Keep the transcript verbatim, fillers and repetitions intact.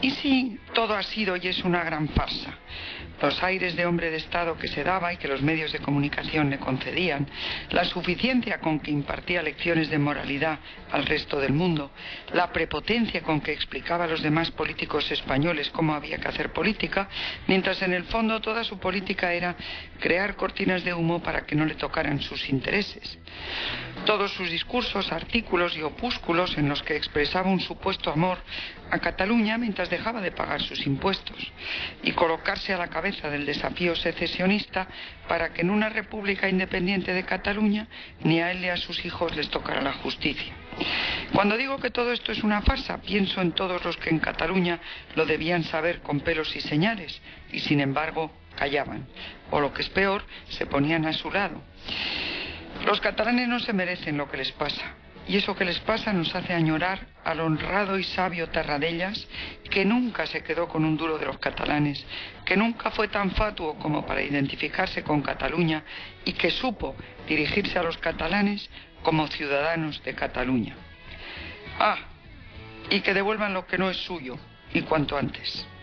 Y sí, todo ha sido y es una gran farsa. Los aires de hombre de Estado que se daba y que los medios de comunicación le concedían, la suficiencia con que impartía lecciones de moralidad al resto del mundo, la prepotencia con que explicaba a los demás políticos españoles cómo había que hacer política, mientras en el fondo toda su política era crear cortinas de humo para que no le tocaran sus intereses. Todos sus discursos, artículos y opúsculos en los que expresaba un supuesto amor a Cataluña mientras dejaba de pagar sus impuestos y colocarse a la cabeza del desafío secesionista para que en una república independiente de Cataluña ni a él ni a sus hijos les tocara la justicia. Cuando digo que todo esto es una farsa, pienso en todos los que en Cataluña lo debían saber con pelos y señales y sin embargo callaban, o lo que es peor, se ponían a su lado. Los catalanes no se merecen lo que les pasa, y eso que les pasa nos hace añorar al honrado y sabio Terradellas, que nunca se quedó con un duro de los catalanes, que nunca fue tan fatuo como para identificarse con Cataluña y que supo dirigirse a los catalanes como ciudadanos de Cataluña. Ah, y que devuelvan lo que no es suyo, y cuanto antes.